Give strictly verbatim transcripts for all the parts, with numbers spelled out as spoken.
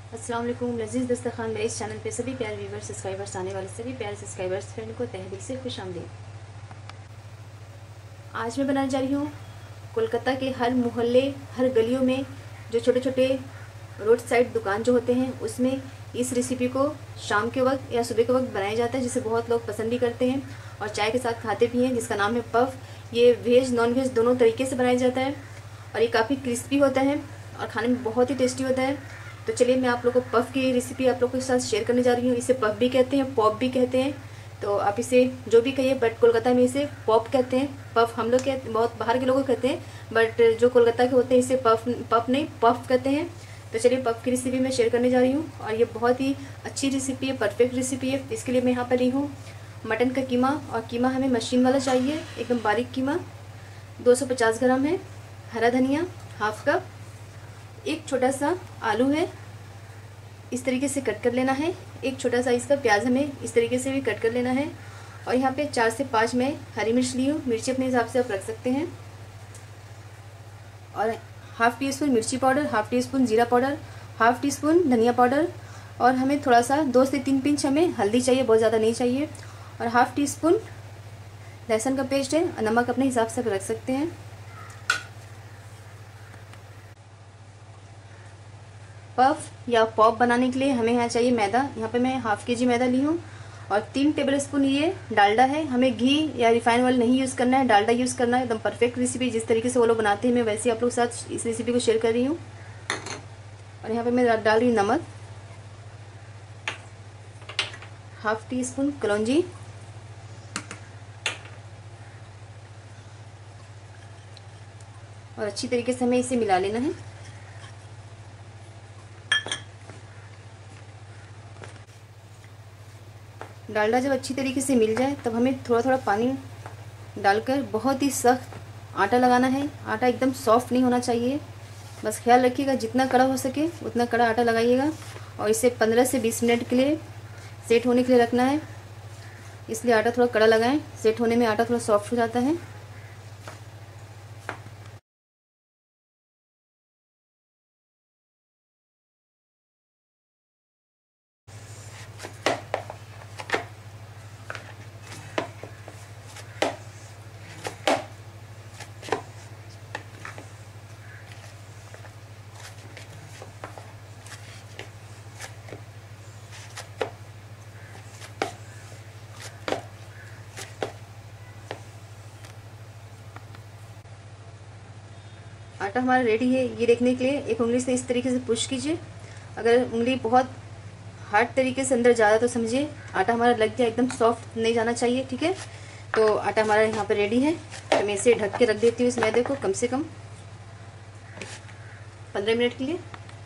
अस्सलाम वालेकुम लजीज़ दस्तरखान। मेरे इस चैनल पे सभी प्यारे व्यूवर्स सब्सक्राइबर्स आने वाले सभी प्यारे सब्सक्राइबर्स फ्रेंड को तहे दिल से खुश आमदीद। आज मैं बनाने जा रही हूँ कोलकाता के हर मोहल्ले हर गलियों में जो छोटे छोटे रोड साइड दुकान जो होते हैं उसमें इस रेसिपी को शाम के वक्त या सुबह के वक्त बनाया जाता है, जिसे बहुत लोग पसंद भी करते हैं और चाय के साथ खाते भी हैं, जिसका नाम है पफ। ये वेज नॉन वेज दोनों तरीके से बनाया जाता है और ये काफ़ी क्रिस्पी होता है और खाने में बहुत ही टेस्टी होता है। तो चलिए मैं आप लोगों को पफ की रेसिपी आप लोगों के साथ शेयर करने जा रही हूँ। इसे पफ भी कहते हैं, पॉप भी कहते हैं, तो आप इसे जो भी कहिए, बट कोलकाता में इसे पॉप कहते हैं। पफ हम लोग कहते, बहुत बाहर के लोग कहते हैं, बट जो कोलकाता के होते हैं इसे पफ पफ नहीं पफ कहते हैं। तो चलिए पफ की रेसिपी मैं शेयर करने जा रही हूँ और ये बहुत ही अच्छी रेसिपी है, परफेक्ट रेसिपी है। इसके लिए मैं यहाँ पर ली हूँ मटन का कीमा, और कीमा हमें मशीन वाला चाहिए, एकदम बारीक कीमा। दो सौ पचास ग्राम है। हरा धनिया हाफ कप। एक छोटा सा आलू है, इस तरीके से कट कर लेना है। एक छोटा सा इसका प्याज हमें इस तरीके से भी कट कर लेना है। और यहाँ पे चार से पाँच मैं हरी मिर्च ली हूँ, मिर्ची अपने हिसाब से आप रख सकते हैं। और हाफ़ टी स्पून मिर्ची पाउडर, हाफ़ टी स्पून जीरा पाउडर, हाफ़ टी स्पून धनिया पाउडर, और हमें थोड़ा सा दो से तीन पिंच हमें हल्दी चाहिए, बहुत ज़्यादा नहीं चाहिए। और हाफ़ टी स्पून लहसुन का पेस्ट है, नमक अपने हिसाब से रख सकते हैं। पफ या पॉप बनाने के लिए हमें यहाँ चाहिए मैदा। यहाँ पे मैं हाफ़ के जी मैदा ली हूँ और तीन टेबल स्पून ये डालडा है। हमें घी या रिफाइन ऑयल नहीं यूज़ करना है, डालडा यूज़ करना है। एकदम परफेक्ट रेसिपी, जिस तरीके से वो लोग बनाते हैं मैं वैसे आप लोग के साथ इस रेसिपी को शेयर कर रही हूँ। और यहाँ पे मैं डाल रही हूँ नमक, हाफ टी स्पून कलौंजी, और अच्छी तरीके से हमें इसे मिला लेना है। डालडा जब अच्छी तरीके से मिल जाए तब हमें थोड़ा थोड़ा पानी डालकर बहुत ही सख्त आटा लगाना है। आटा एकदम सॉफ्ट नहीं होना चाहिए, बस ख्याल रखिएगा जितना कड़ा हो सके उतना कड़ा आटा लगाइएगा। और इसे पंद्रह से बीस मिनट के लिए सेट होने के लिए रखना है, इसलिए आटा थोड़ा कड़ा लगाएं। सेट होने में आटा थोड़ा सॉफ्ट हो जाता है। आटा हमारा रेडी है, ये देखने के लिए एक उंगली से इस तरीके से पुश कीजिए। अगर उंगली बहुत हार्ड तरीके से अंदर जा रहा है तो समझिए आटा हमारा लग गया, एकदम सॉफ्ट नहीं जाना चाहिए, ठीक है। तो आटा हमारा यहाँ पर रेडी है, तो मैं इसे ढक के रख देती हूँ इस मैदे को कम से कम पंद्रह मिनट के लिए।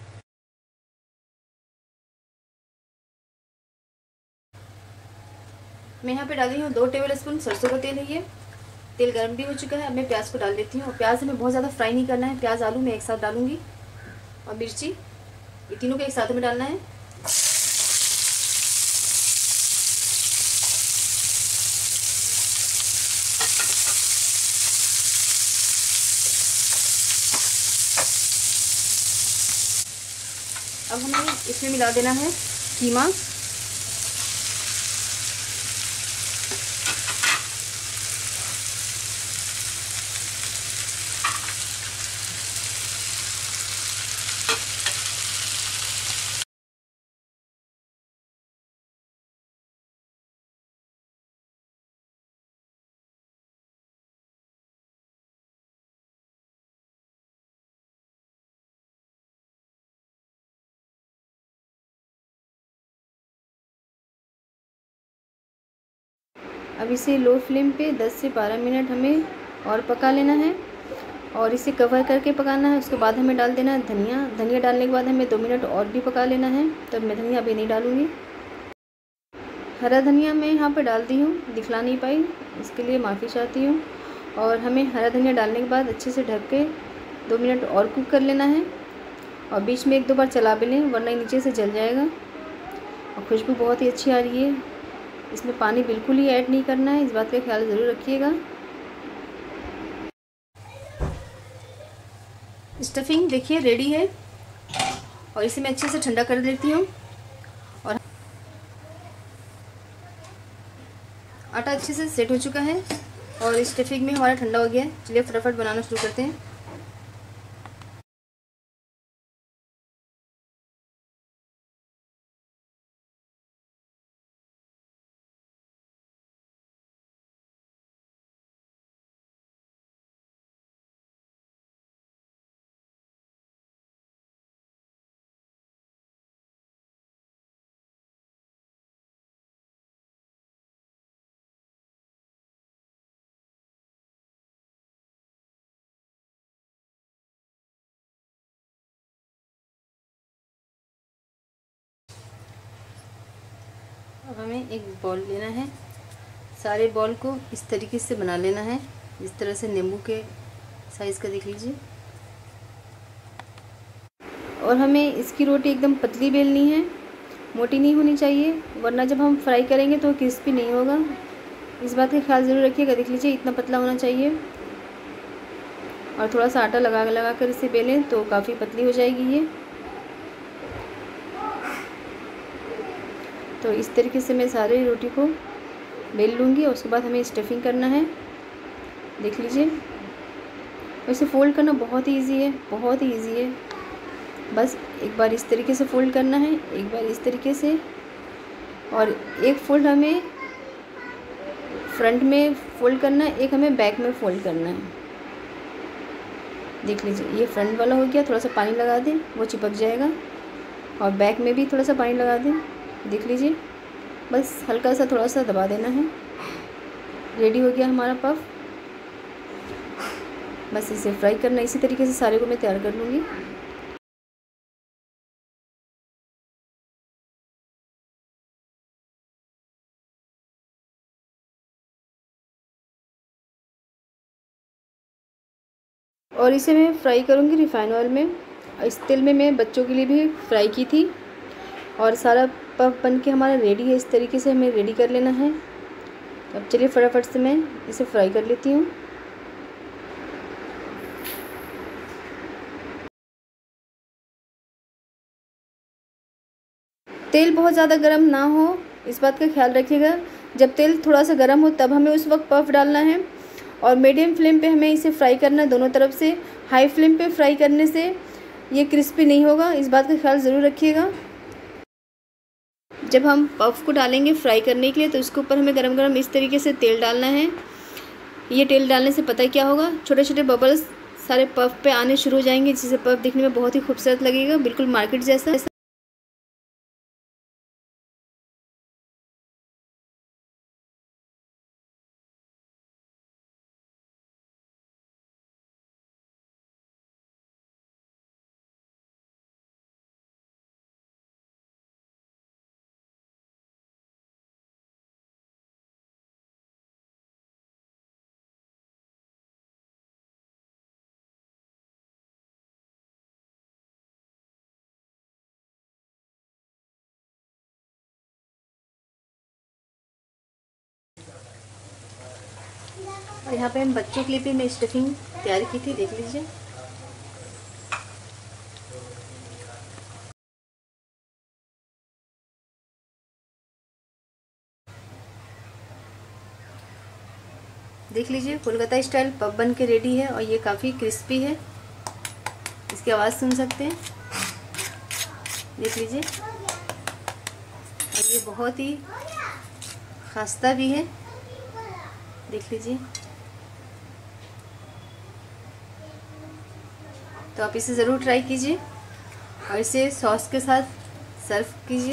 मैं यहाँ पे डाल रही हूँ दो टेबल स्पून सरसों का तेल है। ये तेल गर्म भी हो चुका है। अब मैं प्याज को डाल देती हूँ, और प्याज हमें बहुत ज़्यादा फ्राई नहीं करना है। प्याज आलू मैं एक साथ डालूंगी, और मिर्ची, ये तीनों को एक साथ में डालना है। अब हमें इसमें मिला देना है कीमा। अब इसे लो फ्लेम पे दस से बारह मिनट हमें और पका लेना है, और इसे कवर करके पकाना है। उसके बाद हमें डाल देना है धनिया। धनिया डालने के बाद हमें दो मिनट और भी पका लेना है, तब मैं धनिया अभी नहीं डालूँगी। हरा धनिया मैं यहाँ पर डाल दी हूँ, दिखला नहीं पाई, इसके लिए माफ़ी चाहती हूँ। और हमें हरा धनिया डालने के बाद अच्छे से ढक के दो मिनट और कुक कर लेना है, और बीच में एक दो बार चला भी लें वरना नीचे से जल जाएगा। और खुशबू बहुत ही अच्छी आ रही है। इसमें पानी बिल्कुल ही ऐड नहीं करना है, इस बात का ख्याल ज़रूर रखिएगा। स्टफिंग देखिए रेडी है, और इसे मैं अच्छे से ठंडा कर देती हूँ। और आटा अच्छे से सेट हो चुका है और स्टफिंग में हमारा ठंडा हो गया है। चलिए फटाफट बनाना शुरू करते हैं। अब हमें एक बॉल लेना है, सारे बॉल को इस तरीके से बना लेना है, इस तरह से नींबू के साइज़ का देख लीजिए। और हमें इसकी रोटी एकदम पतली बेलनी है, मोटी नहीं होनी चाहिए, वरना जब हम फ्राई करेंगे तो क्रिस्पी नहीं होगा। इस बात का ख्याल ज़रूर रखिएगा। देख लीजिए इतना पतला होना चाहिए और थोड़ा सा आटा लगा लगा कर इसे बेलें तो काफ़ी पतली हो जाएगी ये। तो इस तरीके से मैं सारे रोटी को बेल लूँगी और उसके बाद हमें स्टफिंग करना है। देख लीजिए इसे फ़ोल्ड करना बहुत ही ईजी है, बहुत ही ईजी है। बस एक बार इस तरीके से फ़ोल्ड करना है, एक बार इस तरीके से, और एक फ़ोल्ड हमें फ्रंट में फ़ोल्ड करना है, एक हमें बैक में फ़ोल्ड करना है। देख लीजिए ये फ्रंट वाला हो गया, थोड़ा सा पानी लगा दें वो चिपक जाएगा, और बैक में भी थोड़ा सा पानी लगा दें। देख लीजिए बस हल्का सा थोड़ा सा दबा देना है। रेडी हो गया हमारा पफ। बस इसे फ्राई करना, इसी तरीके से सारे को मैं तैयार कर लूँगी। और इसे मैं फ्राई करूँगी रिफाइन ऑयल में। इस तेल में मैं बच्चों के लिए भी फ्राई की थी। और सारा पफ बन के हमारा रेडी है। इस तरीके से हमें रेडी कर लेना है। अब चलिए फटाफट से मैं इसे फ्राई कर लेती हूँ। तेल बहुत ज़्यादा गर्म ना हो, इस बात का ख्याल रखिएगा। जब तेल थोड़ा सा गर्म हो तब हमें उस वक्त पफ डालना है, और मीडियम फ्लेम पे हमें इसे फ्राई करना है दोनों तरफ से। हाई फ्लेम पे फ्राई करने से ये क्रिस्पी नहीं होगा, इस बात का ख्याल ज़रूर रखिएगा। जब हम पफ को डालेंगे फ्राई करने के लिए तो इसके ऊपर हमें गरम गरम इस तरीके से तेल डालना है। ये तेल डालने से पता है क्या होगा, छोटे छोटे बबल्स सारे पफ पे आने शुरू हो जाएंगे, जिससे पफ दिखने में बहुत ही खूबसूरत लगेगा, बिल्कुल मार्केट जैसा। और यहाँ पे हम बच्चों के लिए भी मैं स्टफिंग तैयार की थी, देख लीजिए। देख लीजिए कोलकाता स्टाइल पफ बन के रेडी है, और ये काफ़ी क्रिस्पी है, इसकी आवाज़ सुन सकते हैं। देख लीजिए, और ये बहुत ही खस्ता भी है, देख लीजिए। तो आप इसे ज़रूर ट्राई कीजिए और इसे सॉस के साथ सर्व कीजिए।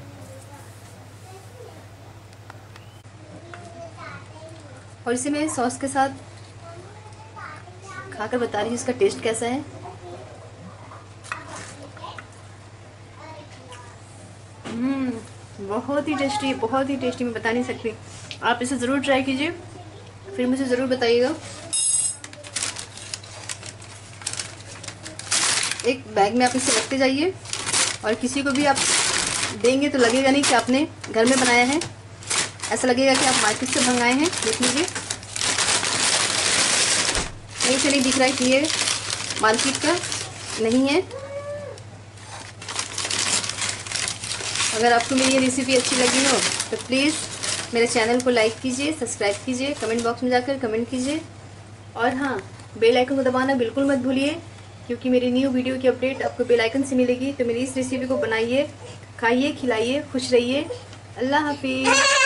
और इसे मैं सॉस के साथ खाकर बता रही हूँ इसका टेस्ट कैसा है। हम्म बहुत ही टेस्टी, बहुत ही टेस्टी, मैं बता नहीं सकती। आप इसे ज़रूर ट्राई कीजिए, फिर मुझे ज़रूर बताइएगा। एक बैग में आप इसे रखते जाइए, और किसी को भी आप देंगे तो लगेगा नहीं कि आपने घर में बनाया है, ऐसा लगेगा कि आप मार्केट से मंगाए हैं। देख लीजिए, नहीं से नहीं दिख रहा है कि ये मार्केट का नहीं है। अगर आपको मेरी ये रेसिपी अच्छी लगी हो तो प्लीज़ मेरे चैनल को लाइक कीजिए, सब्सक्राइब कीजिए, कमेंट बॉक्स में जाकर कमेंट कीजिए और हाँ, बेल आइकन को दबाना बिल्कुल मत भूलिए, क्योंकि मेरी न्यू वीडियो की अपडेट आपको बेल आइकन से मिलेगी। तो मेरी इस रेसिपी को बनाइए, खाइए, खिलाइए, खुश रहिए। अल्लाह हाफिज़।